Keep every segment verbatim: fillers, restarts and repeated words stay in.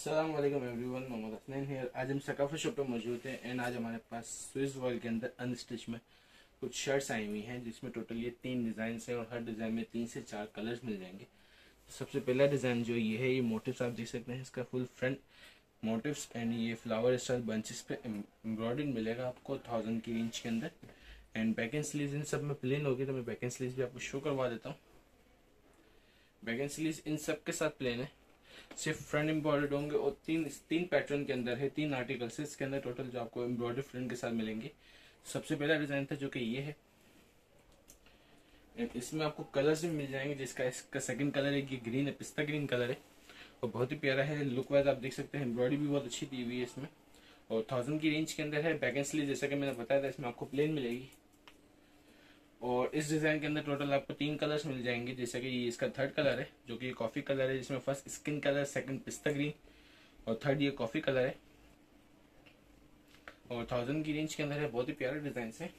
अस्सलाम वालेकुम everyone, Mohammad Hasnain here. आज हम सकाफत शॉप पे मौजूद हैं एंड आज हमारे पास स्विस वॉल के अंदर अनस्टिच में कुछ शर्ट्स आई हुई हैं जिसमें टोटल ये तीन डिज़ाइन हैं और हर डिज़ाइन में तीन से चार कलर्स मिल जाएंगे। तो सबसे पहला डिज़ाइन जो ये है, ये मोटिव्स आप देख सकते हैं, इसका फुल फ्रंट मोटिव्स एंड ये फ्लावर स्टाइल बंचेस पे एम्ब्रॉयडरी मिलेगा आपको थाउजेंड की रेंज के अंदर। एंड बैक एंड स्लीव्स इन सब में प्लेन होगी, तो मैं बैक एंड स्लीव्स भी आपको शो करवा देता हूँ। बैक एंड स्लीव्स इन सब के साथ प्लेन है, सिर्फ फ्रंट एम्ब्रॉयडर्ड होंगे और तीन तीन पैटर्न के अंदर है, तीन आर्टिकल से इसके अंदर टोटल जो आपको एम्ब्रॉयडरी फ्रंट के साथ मिलेंगे। सबसे पहला डिजाइन था जो कि ये है, इसमें आपको कलर्स भी मिल जाएंगे, जिसका इसका सेकंड कलर है, ये ग्रीन है, पिस्ता ग्रीन कलर है और बहुत ही प्यारा है। लुक वाइज आप देख सकते हैं, एम्ब्रॉयडरी भी बहुत अच्छी दी हुई है इसमें और थाउजेंड की रेंज के अंदर है। बैक एंड स्लीव जैसा कि मैंने बताया था, इसमें आपको प्लेन मिलेगी और इस डिजाइन के अंदर टोटल आपको तीन कलर्स मिल जाएंगे, जैसे कि ये इसका थर्ड कलर है जो कि कॉफी कलर है, जिसमें फर्स्ट स्किन कलर, सेकंड पिस्ता ग्रीन और थर्ड ये कॉफी कलर है और थाउजेंड की रेंज के अंदर है। बहुत ही प्यारे डिजाइन है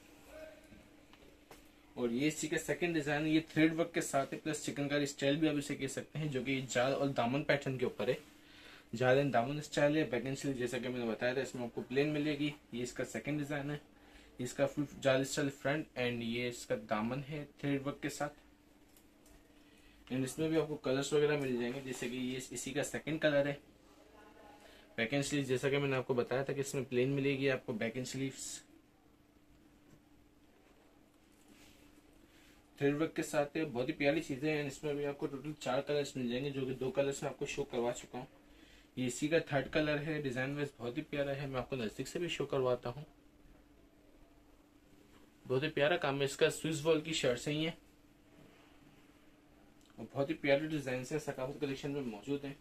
और ये इसी का सेकंड डिजाइन है, ये थ्रेड वर्क के साथ है प्लस चिकनकारी स्टाइल भी आप इसे कह सकते हैं, जो कि जाल और दामन पैटर्न के ऊपर है। जाल एंड दामन स्टाइल है। बैक एंड स्लीव जैसा कि मैंने बताया था, इसमें आपको प्लेन मिलेगी। ये इसका सेकंड डिजाइन है, इसका फुल जाल स्टाइल फ्रंट एंड ये इसका दामन है थ्रेड वर्क के साथ। एंड इसमें भी आपको कलर्स वगैरह मिल जाएंगे, जैसे कि ये इसी का सेकंड कलर है। बैक एंड स्लीव जैसा कि मैंने आपको बताया था कि इसमें प्लेन मिलेगी आपको back and sleeves thread work के साथ है। बहुत ही प्यारी चीजें हैं। इसमें भी आपको टोटल चार कलर्स मिल जाएंगे, जो कि दो कलर्स में आपको शो करवा चुका हूँ। ये इसी का थर्ड कलर है। डिजाइन वाइज बहुत ही प्यारा है, मैं आपको नजदीक से भी शो करवाता हूँ। बहुत ही प्यारा काम है इसका। स्विस वॉल की शर्ट्स हैं ये और बहुत ही प्यारे डिजाइन है, सकाफत कलेक्शन में मौजूद है।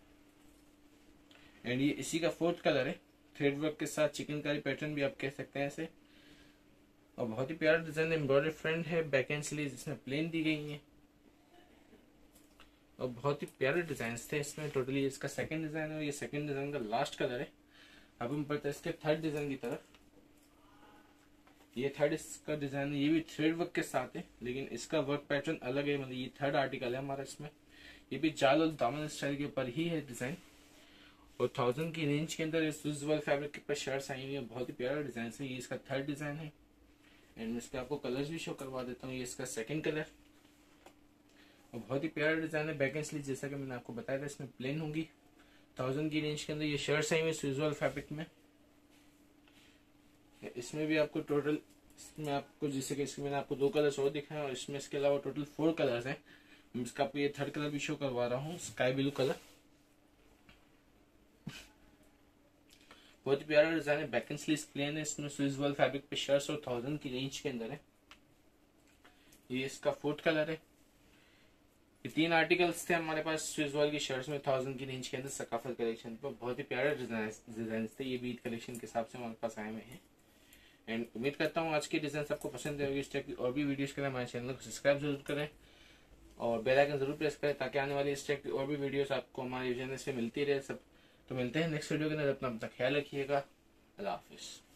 एंड ये इसी का फोर्थ कलर है, थ्रेड वर्क के साथ चिकनकारी पैटर्न भी आप कह सकते हैं ऐसे और बहुत ही प्यारा डिजाइन। एम्ब्रॉयडरी फ्रंट है, बैक एंड स्लीव जिसमें प्लेन दी गई है और बहुत ही प्यारे डिजाइन थे इसमें। टोटली इसका सेकंड डिजाइन है और ये सेकंड डिजाइन का लास्ट कलर है। अब हम बढ़ते हैं इसके थर्ड डिजाइन की तरफ। ये थर्ड इसका डिजाइन है, ये भी थ्रेड वर्क के साथ है, लेकिन इसका वर्क पैटर्न अलग है। मतलब ये थर्ड आर्टिकल है हमारा इसमें। ये भी जाल और दामन स्टाइल के ऊपर ही है डिजाइन और थाउजेंड की रेंज के अंदर स्विस वॉल फैब्रिक के ऊपर शर्ट्स आई हुई है। बहुत ही प्यारा डिजाइन है। ये इसका थर्ड डिजाइन है एंड इसके आपको कलर्स भी शो करवा देता हूँ। ये इसका सेकंड कलर और बहुत ही प्यारा डिजाइन है। बैक एंड स्लीव जैसा कि मैंने आपको बताया था, इसमें प्लेन होंगी। थाउजेंड की रेंज के अंदर ये शर्ट्स आई हुई स्विस वॉल फैब्रिक में। इसमें भी आपको टोटल, इसमें आपको जैसे कि इसमें मैंने आपको दो कलर्स और दिखाए और इसमें इसके अलावा टोटल फोर कलर्स हैं। इसका आपको ये थर्ड कलर भी शो करवा रहा हूँ, स्काई ब्लू कलर। बहुत प्यारा डिजाइन है। बैक एंड स्लीव प्लेन है, इसमें स्विस वॉल फैब्रिक पे शर्ट्स और थाउजेंड की रेंज के अंदर है। ये इसका फोर्थ कलर है। ये तीन आर्टिकल्स थे हमारे पास स्विस वॉल की शर्ट्स में थाउजेंड की रेंज के अंदर सकाफत कलेक्शन पर। बहुत ही प्यारे डिजाइन थे, ये भी कलेक्शन के हिसाब से हमारे पास आए हुए हैं। एंड उम्मीद करता हूँ आज की डिजाइन आपको पसंद आएगी। इस टाइप की और भी वीडियोस के लिए हमारे चैनल को सब्सक्राइब जरूर करें और बेल आइकन जरूर प्रेस करें, ताकि आने वाली इस टाइप की और भी वीडियोस आपको हमारे चैनल से मिलती रहे सब। तो मिलते हैं नेक्स्ट वीडियो के अंदर। अपना अपना ख्याल रखिएगा। अल्लाह हाफिज।